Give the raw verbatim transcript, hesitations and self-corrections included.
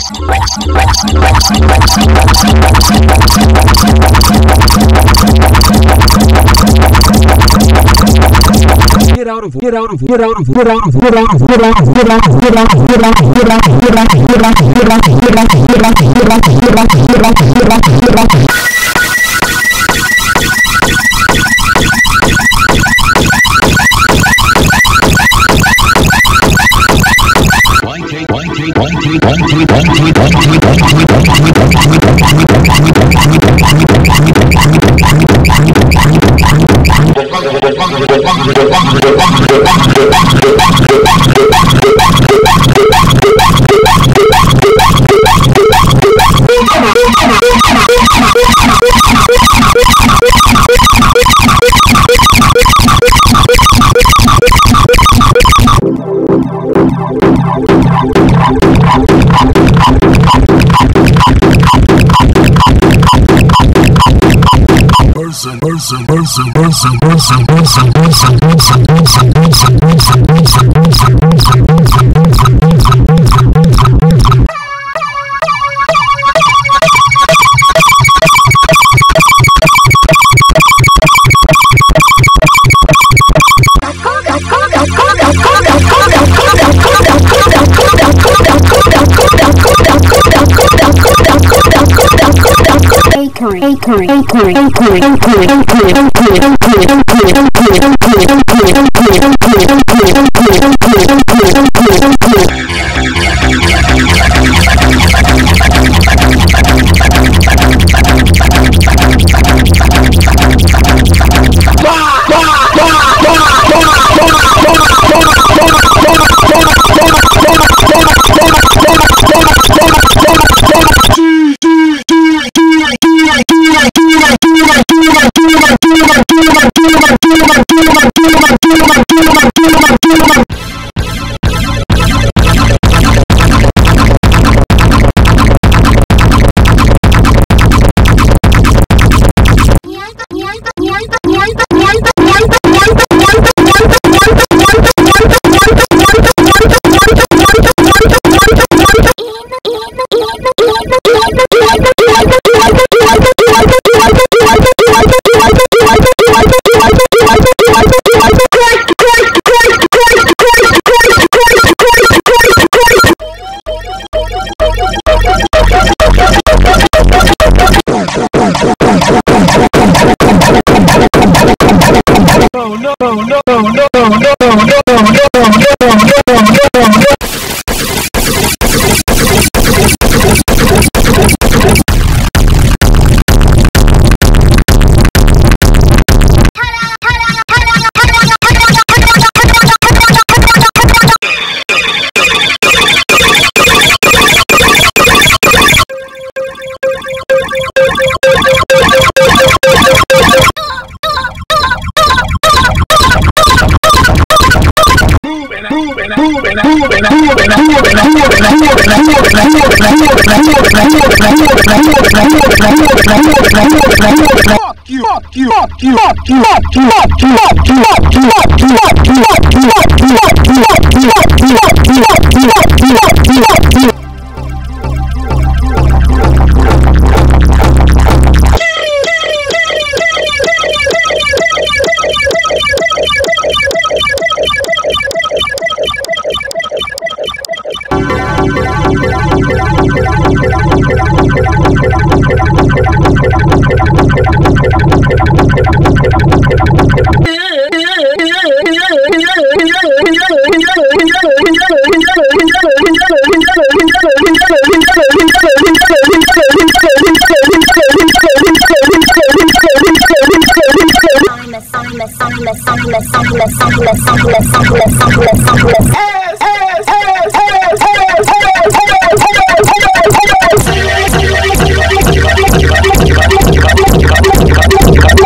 Get out of get out of get out of get out of get out of get out of get out of get out of get out of get out of get out of get out of get out of get out of get out of get out of get out of get out of get out of get out of Person, person, person, person, person, person, person, person, person, person, person, person, person, person, Acorn, acorn, acorn, acorn,